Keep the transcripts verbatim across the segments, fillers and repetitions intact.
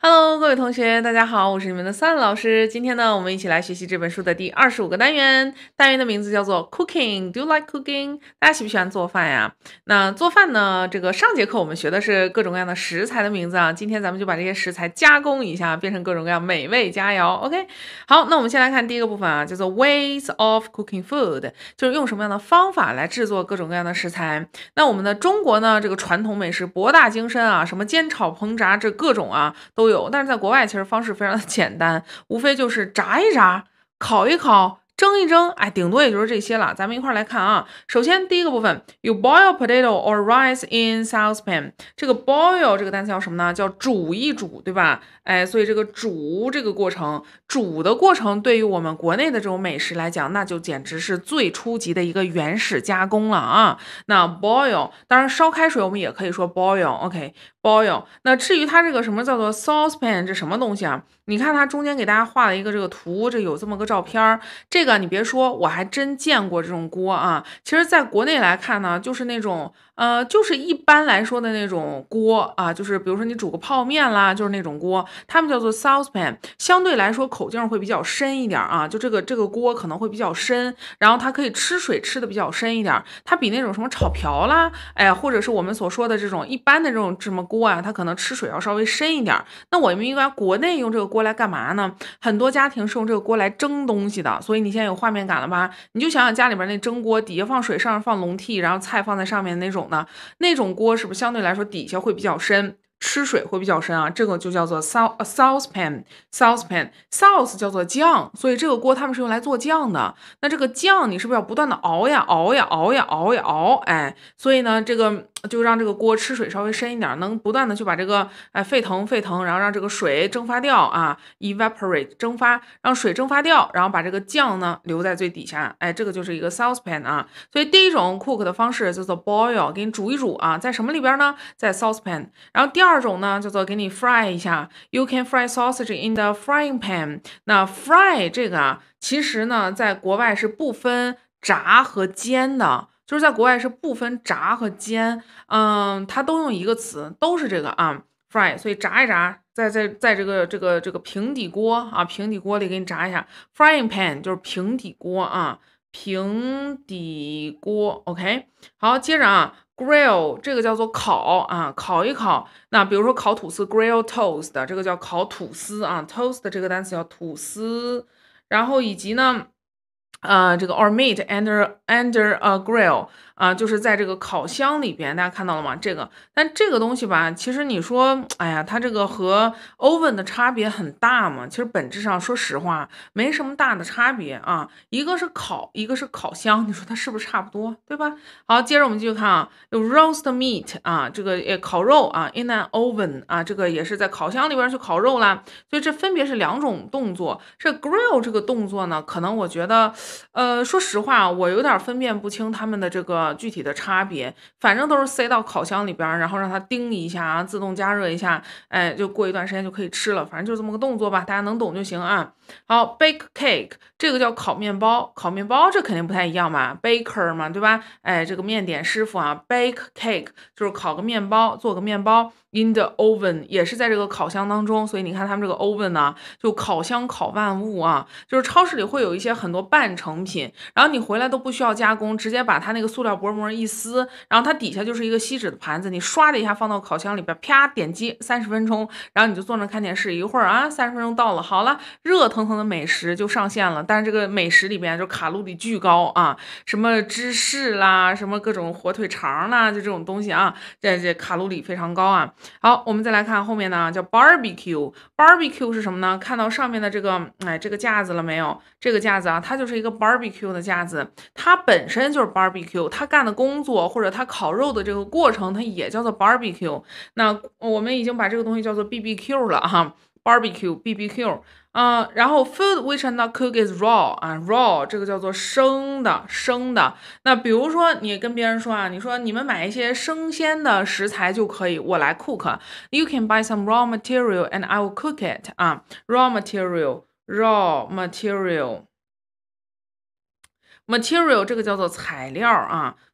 Hello，各位同学，大家好，我是你们的 Sun 老师。今天呢，我们一起来学习这本书的第二十五个单元，单元的名字叫做 Cooking。Do you like cooking？大家喜不喜欢做饭呀？那做饭呢，这个上节课我们学的是各种各样的食材的名字啊，今天咱们就把这些食材加工一下，变成各种各样美味佳肴。OK，好，那我们先来看第一个部分啊，叫做 Ways of cooking food，就是用什么样的方法来制作各种各样的食材。那我们的中国呢，这个传统美食博大精深啊，什么煎炒烹炸这各种啊都有，但是在国外其实方式非常的简单，无非就是炸一炸、烤一烤、蒸一蒸，哎，顶多也就是这些了。咱们一块儿来看啊。首先第一个部分 ，you boil potato or rice in saucepan。这个 boil 这个单词叫什么呢？叫煮一煮，对吧？哎，所以这个煮这个过程，煮的过程对于我们国内的这种美食来讲，那就简直是最初级的一个原始加工了啊。那 boil， 当然烧开水我们也可以说 boil，OK，boil。那至于它这个什么叫做 saucepan， 这什么东西啊？你看它中间给大家画了一个这个图，这有这么个照片儿。这个你别说，我还真见过这种锅啊。其实在国内来看呢，就是那种呃，就是一般来说的那种锅啊，就是比如说你煮个泡面啦，就是那种锅，他们叫做 saucepan， 相对来说口径会比较深一点啊，就这个这个锅可能会比较深，然后它可以吃水吃的比较深一点，它比那种什么炒瓢啦，哎，或者是我们所说的这种一般的这种什么锅啊，它可能吃水要稍微深一点。那我们一般国内用这个锅来干嘛呢？很多家庭是用这个锅来蒸东西的，所以你现在有画面感了吧？你就想想家里边那蒸锅，底下放水，上面放笼屉，然后菜放在上面那种的，那种锅是不是相对来说底下会比较深？吃水会比较深啊，这个就叫做 sau saucepan saucepan sauce 叫做酱，所以这个锅他们是用来做酱的。那这个酱你是不是要不断的熬呀熬呀熬呀熬呀熬？哎，所以呢，这个就让这个锅吃水稍微深一点，能不断的去把这个哎沸腾沸腾，然后让这个水蒸发掉啊 ，evaporate 蒸发，让水蒸发掉，然后把这个酱呢留在最底下，哎，这个就是一个 saucepan 啊。所以第一种 cook 的方式叫做 boil， 给你煮一煮啊，在什么里边呢？在 saucepan。然后第二种呢叫做给你 fry 一下 ，you can fry sausage in the frying pan。那 fry 这个啊，其实呢在国外是不分炸和煎的。就是在国外是不分炸和煎，嗯，它都用一个词，都是这个啊 fry，所以炸一炸，在在在这个这个这个平底锅啊，平底锅里给你炸一下 frying pan 就是平底锅啊，平底锅 OK。好，接着啊 grill 这个叫做烤啊，烤一烤。那比如说烤吐司 grill toast， 这个叫烤吐司啊 toast 这个单词叫吐司，然后以及呢。呃，这个 or meat under under a grill 啊，就是在这个烤箱里边，大家看到了吗？这个，但这个东西吧，其实你说，哎呀，它这个和 oven 的差别很大嘛？其实本质上，说实话，没什么大的差别啊。一个是烤，一个是烤箱，你说它是不是差不多，对吧？好，接着我们继续看啊，有 roast meat 啊，这个呃烤肉啊 in an oven 啊，这个也是在烤箱里边去烤肉啦。所以这分别是两种动作。这 grill 这个动作呢，可能我觉得。呃，说实话，我有点分辨不清它们的这个具体的差别，反正都是塞到烤箱里边，然后让它叮一下啊，自动加热一下，哎，就过一段时间就可以吃了，反正就这么个动作吧，大家能懂就行啊。好 ，bake cake 这个叫烤面包，烤面包这肯定不太一样吧 ，baker 嘛，对吧？哎，这个面点师傅啊，bake cake 就是烤个面包，做个面包。In the oven 也是在这个烤箱当中，所以你看他们这个 oven 呢，就烤箱烤万物啊，就是超市里会有一些很多半成品，然后你回来都不需要加工，直接把它那个塑料薄膜一撕，然后它底下就是一个锡纸的盘子，你唰的一下放到烤箱里边，啪点击三十分钟，然后你就坐那看电视，一会儿啊三十分钟到了，好了，热腾腾的美食就上线了，但是这个美食里边就卡路里巨高啊，什么芝士啦，什么各种火腿肠啦，就这种东西啊，这这卡路里非常高啊。好，我们再来看后面呢，叫 barbecue。barbecue 是什么呢？看到上面的这个，哎，这个架子了没有？这个架子啊，它就是一个 barbecue 的架子，它本身就是 barbecue，它干的工作或者它烤肉的这个过程，它也叫做 barbecue。那我们已经把这个东西叫做 B B Q 了哈，barbecue B B Q。啊、呃然后 food which are not cooked is raw 啊，raw 这个叫做生的，生的。那比如说你跟别人说啊，你说你们买一些生鲜的食材就可以，我来 cook。You can buy some raw material and I will cook it 啊，raw material raw material material 这个叫做材料啊。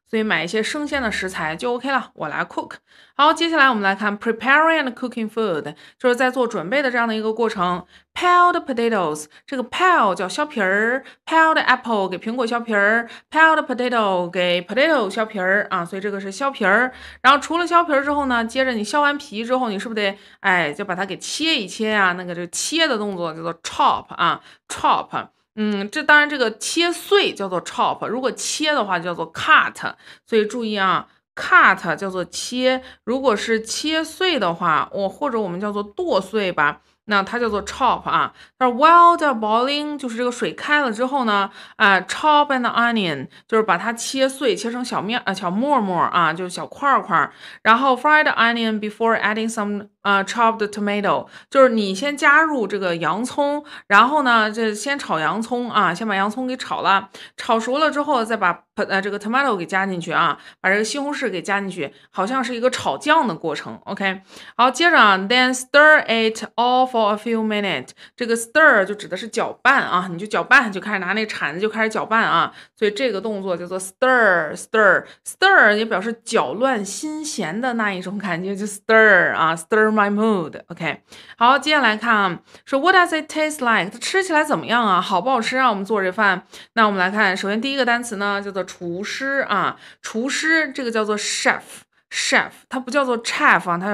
所以买一些生鲜的食材就 OK 了。我来 cook。好，接下来我们来看 preparing and cooking food， 就是在做准备的这样的一个过程。Peeled potatoes， 这个 peel 叫削皮儿 ，peeled apple 给苹果削皮儿 ，peeled potato 给 potato 削皮儿啊，所以这个是削皮儿。然后除了削皮儿之后呢，接着你削完皮之后，你是不是得哎就把它给切一切啊？那个这个切的动作叫做 chop 啊 ，chop。嗯，这当然这个切碎叫做 chop， 如果切的话就叫做 cut， 所以注意啊 ，cut 叫做切，如果是切碎的话，我、哦、或者我们叫做剁碎吧。那它叫做 chop 啊，但是 while they're boiling 就是这个水开了之后呢，啊、呃、chop an onion 就是把它切碎，切成小面啊、呃、小沫沫啊，就是小块块，然后 fried onion before adding some 呃 chopped tomato 就是你先加入这个洋葱，然后呢这先炒洋葱啊，先把洋葱给炒了，炒熟了之后再把呃这个 tomato 给加进去啊，把这个西红柿给加进去，好像是一个炒酱的过程 ，OK， 好，接着啊 then stir it all for For a few minutes， 这个 stir 就指的是搅拌啊，你就搅拌，就开始拿那铲子就开始搅拌啊，所以这个动作叫做 stir stir stir 也表示搅乱心弦的那一种感觉，就 stir 啊 stir my mood。OK， 好，接下来看啊，说 What does it taste like？ 它吃起来怎么样啊？好不好吃啊？我们做这饭，那我们来看，首先第一个单词呢叫做厨师啊，厨师这个叫做 chef chef， 它不叫做 chef 啊，它叫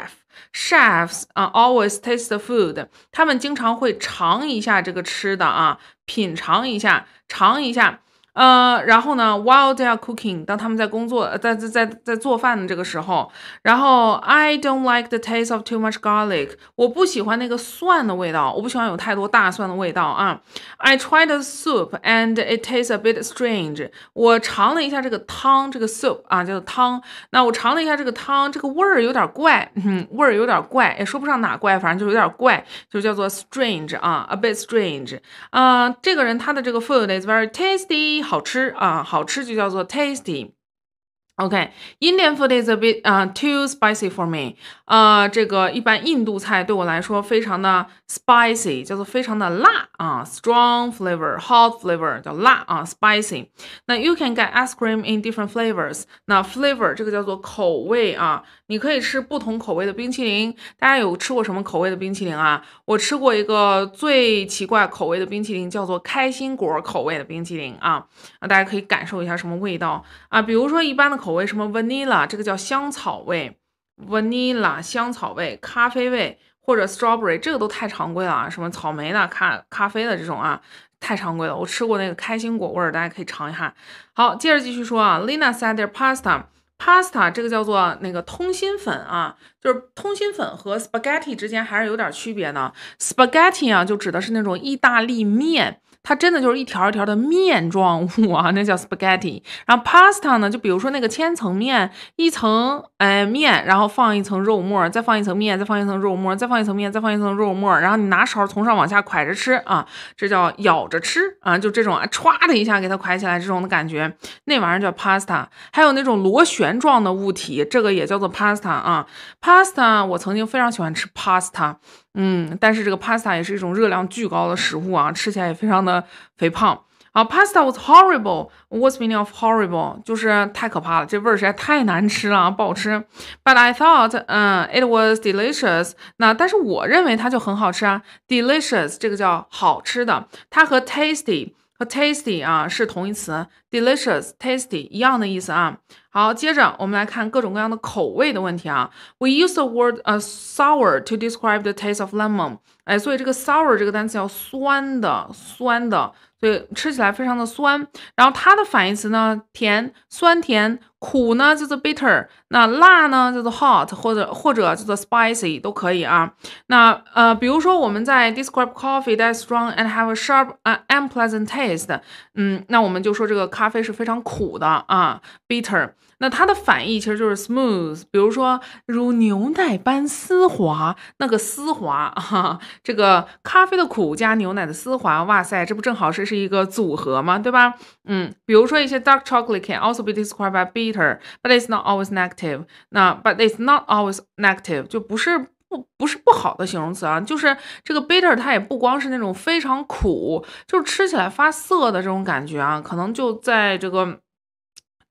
chef。Chefs 啊、uh, ，always taste the food， 他们经常会尝一下这个吃的啊，品尝一下，尝一下。呃，然后呢 ，while they are cooking， 当他们在工作，在在在在做饭的这个时候，然后 I don't like the taste of too much garlic， 我不喜欢那个蒜的味道，我不喜欢有太多大蒜的味道啊。I tried the soup and it tastes a bit strange， 我尝了一下这个汤，这个 soup 啊叫做汤，那我尝了一下这个汤，这个味儿有点怪，嗯，味儿有点怪，也说不上哪怪，反正就有点怪，就叫做 strange 啊 ，a bit strange 啊、呃。这个人他的这个 food is very tasty。好吃啊，好吃就叫做 tasty。OK，Indian food is a bit 啊、uh, too spicy for me。呃，这个一般印度菜对我来说非常的 spicy， 叫做非常的辣啊 ，strong flavor，hot flavor 叫辣啊 ，spicy。那 you can get ice cream in different flavors。那 flavor 这个叫做口味啊，你可以吃不同口味的冰淇淋。大家有吃过什么口味的冰淇淋啊？我吃过一个最奇怪口味的冰淇淋，叫做开心果口味的冰淇淋啊。啊，大家可以感受一下什么味道啊？比如说一般的口味，什么 vanilla， 这个叫香草味 ，vanilla 香草味，咖啡味或者 strawberry， 这个都太常规了啊。什么草莓的、咖咖啡的这种啊，太常规了。我吃过那个开心果味儿，大家可以尝一下。好，接着继续说啊 ，Lina said their pasta。Pasta 这个叫做那个通心粉啊，就是通心粉和 spaghetti 之间还是有点区别的。spaghetti 啊，就指的是那种意大利面。它真的就是一条一条的面状物啊，那叫 spaghetti。然后 pasta 呢，就比如说那个千层面，一层哎面，然后放一层肉末，再放一层面，再放一层肉末，再放一层面，再放一层肉末，然后你拿勺从上往下蒯着吃啊，这叫咬着吃啊，就这种啊，歘的一下给它蒯起来这种的感觉，那玩意儿叫 pasta。还有那种螺旋状的物体，这个也叫做 pasta 啊。pasta 我曾经非常喜欢吃 pasta。嗯，但是这个 pasta 也是一种热量巨高的食物啊，吃起来也非常的肥胖。好 ，pasta was horrible. What's meaning of horrible？ 就是太可怕了，这味儿实在太难吃了，不好吃。But I thought， 嗯、uh, ，it was delicious。那但是我认为它就很好吃啊 ，delicious 这个叫好吃的，它和 tasty 和 tasty 啊是同义词 ，delicious、tasty 一样的意思啊。好，接着我们来看各种各样的口味的问题啊。We use the word 呃、uh, sour to describe the taste of lemon。哎，所以这个 sour 这个单词叫酸的，酸的，所以吃起来非常的酸。然后它的反义词呢，甜、酸甜。苦呢叫做 bitter， 那辣呢叫做 hot， 或者或者叫做 spicy 都可以啊。那呃，比如说我们在 describe coffee that is strong and have a sharp and unpleasant taste， 嗯，那我们就说这个咖啡是非常苦的啊 ，bitter。那它的反义其实就是 smooth， 比如说如牛奶般丝滑，那个丝滑啊，这个咖啡的苦加牛奶的丝滑，哇塞，这不正好是是一个组合吗？对吧？嗯，比如说一些 dark chocolate can also be described by bitter, but it's not always negative. 那 but it's not always negative 就不是不不是不好的形容词啊，就是这个 bitter 它也不光是那种非常苦，就是吃起来发涩的这种感觉啊，可能就在这个。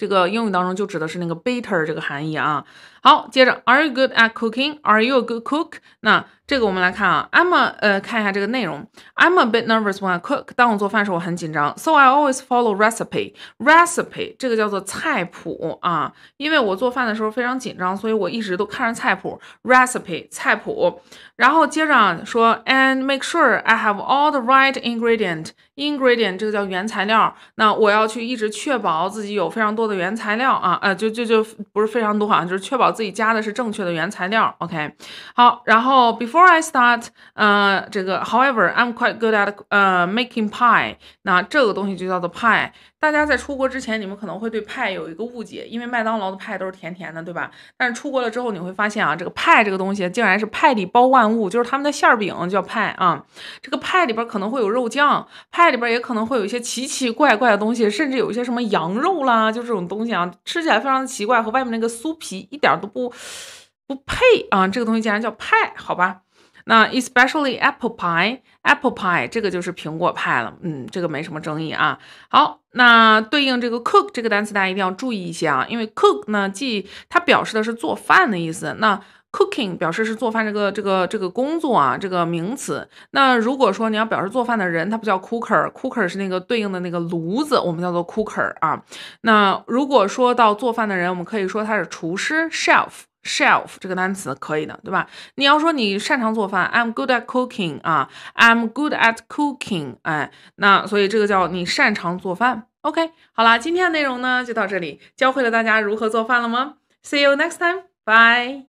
这个英语当中就指的是那个 bitter 这个含义啊。好，接着 Are you good at cooking? Are you a good cook? 那这个我们来看啊 ，I'm a 呃看一下这个内容 ，I'm a bit nervous when I cook。当我做饭的时候我很紧张 ，so I always follow recipe。recipe 这个叫做菜谱啊，因为我做饭的时候非常紧张，所以我一直都看着菜谱 recipe 菜谱。然后接着说 and make sure I have all the right ingredient ingredient 这个叫原材料，那我要去一直确保自己有非常多的原材料啊，呃就就就不是非常多啊，就是确保自己加的是正确的原材料。OK， 好，然后 before I start， 呃，这个 however I'm quite good at 呃 making pie， 那这个东西就叫做 pie。大家在出国之前，你们可能会对派有一个误解，因为麦当劳的派都是甜甜的，对吧？但是出国了之后，你会发现啊，这个派这个东西竟然是派里包万物，就是他们的馅儿饼叫派啊。这个派里边可能会有肉酱，派里边也可能会有一些奇奇怪怪的东西，甚至有一些什么羊肉啦，就这种东西啊，吃起来非常的奇怪，和外面那个酥皮一点都不不配啊。这个东西竟然叫派，好吧？那 especially apple pie，apple pie 这个就是苹果派了，嗯，这个没什么争议啊。好，那对应这个 cook 这个单词大家一定要注意一些啊，因为 cook 呢，既它表示的是做饭的意思，那 cooking 表示是做饭这个这个这个工作啊，这个名词。那如果说你要表示做饭的人，他不叫 cooker，cooker 是那个对应的那个炉子，我们叫做 cooker 啊。那如果说到做饭的人，我们可以说他是厨师 chef。chef 这个单词可以的，对吧？你要说你擅长做饭 ，I'm good at cooking 啊 ，I'm good at cooking， 哎，那所以这个叫你擅长做饭。OK， 好啦，今天的内容呢就到这里，教会了大家如何做饭了吗？See you next time，bye。